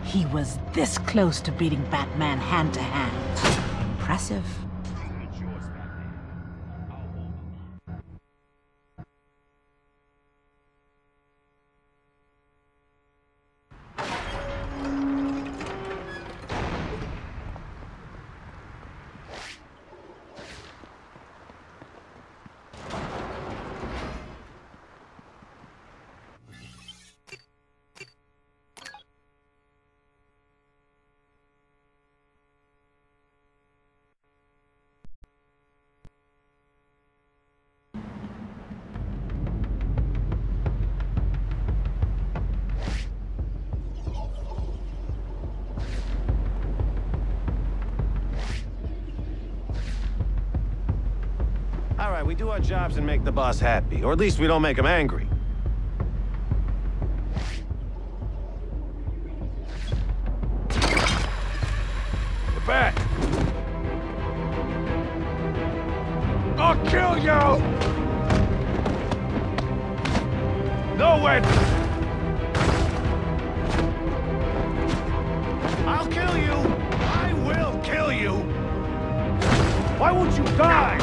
He was this close to beating Batman hand to hand. Impressive. All right, we do our jobs and make the boss happy, or at least we don't make him angry. Get back! I'll kill you! No way! I'll kill you! I will kill you! Why won't you die?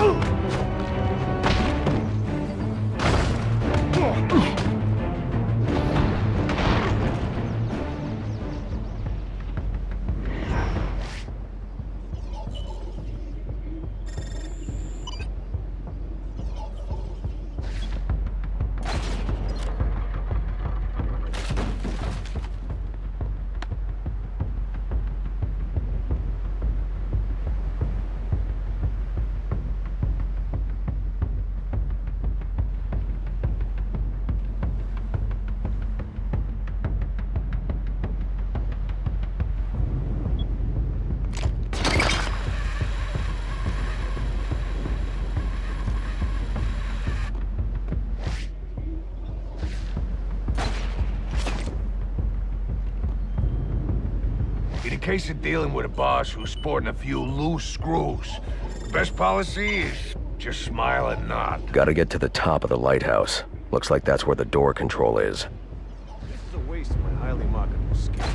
In a case of dealing with a boss who's sporting a few loose screws, the best policy is just smile and nod. Gotta get to the top of the lighthouse. Looks like that's where the door control is. This is a waste of my highly marketable skills.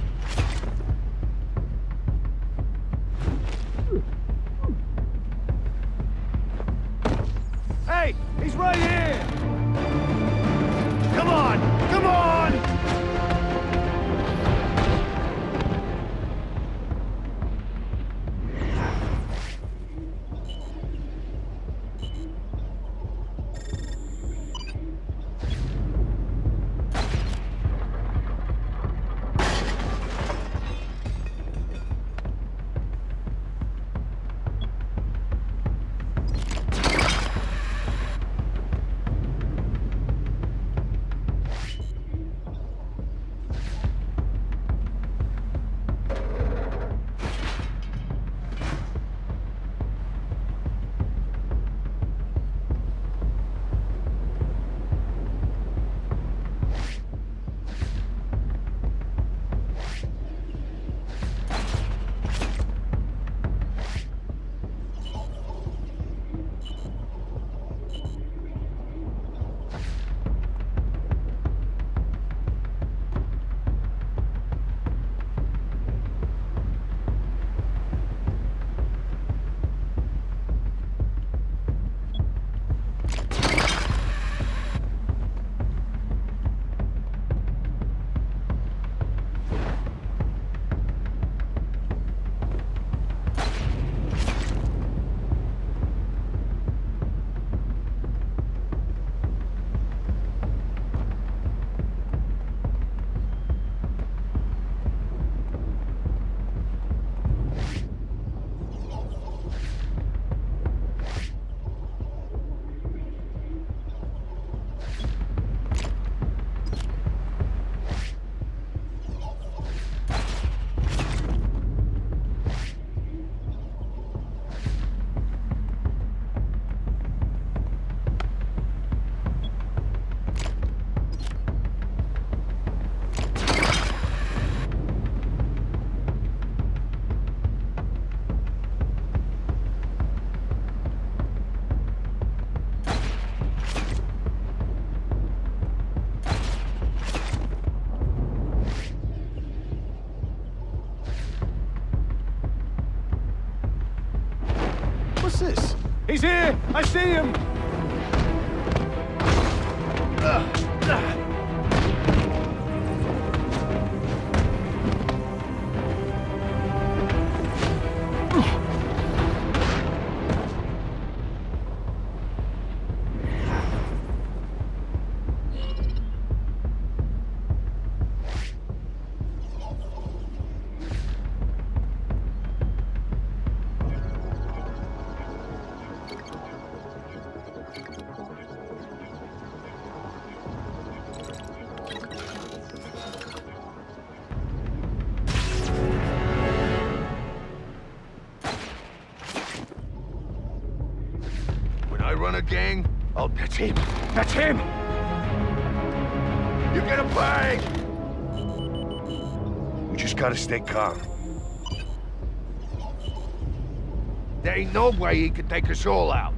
Hey! He's right here! Come on! Come on! What's this? He's here! I see him! I run a gang, Oh, that's him! That's him! you're gonna pay! We just gotta stay calm. There ain't no way he can take us all out.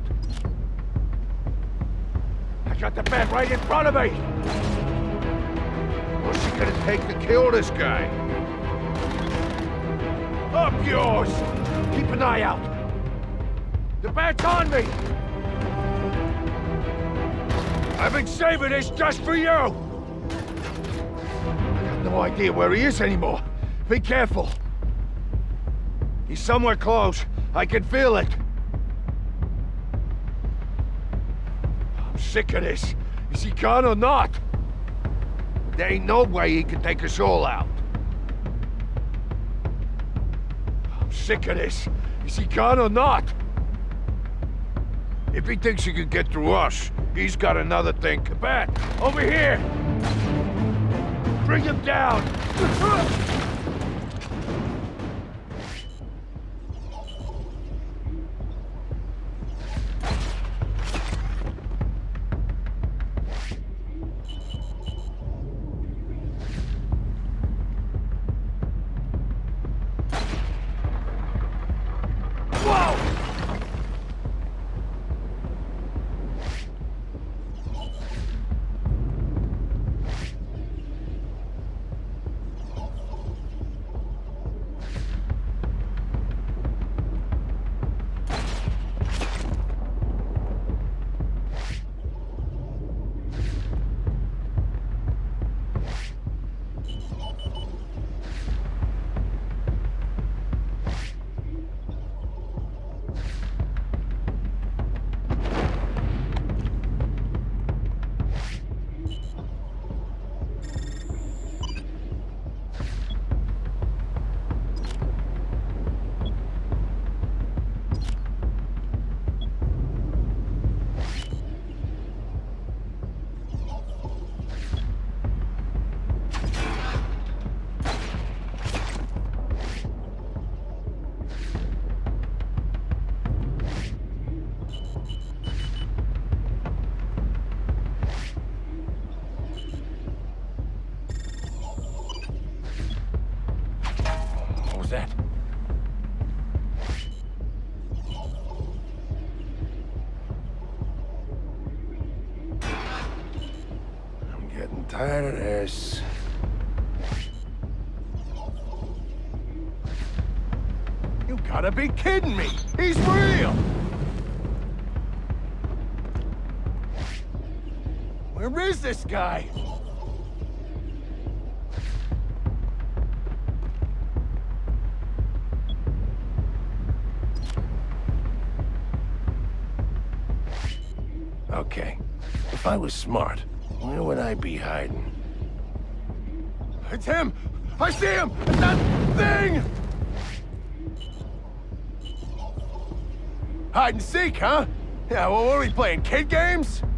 I got the bat right in front of me! What's it gonna take to kill this guy? Up yours! Keep an eye out! The bat's on me! I've been saving this just for you! I got no idea where he is anymore. Be careful. He's somewhere close. I can feel it. I'm sick of this. Is he gone or not? There ain't no way he can take us all out. I'm sick of this. Is he gone or not? If he thinks he can get through us, he's got another thing. Bat, over here! Bring him down! That? I'm getting tired of this. You gotta be kidding me! He's real! Where is this guy? Okay. If I was smart, where would I be hiding? It's him! I see him! It's that thing! Hide and seek, huh? Yeah, well, what are we playing, kid games?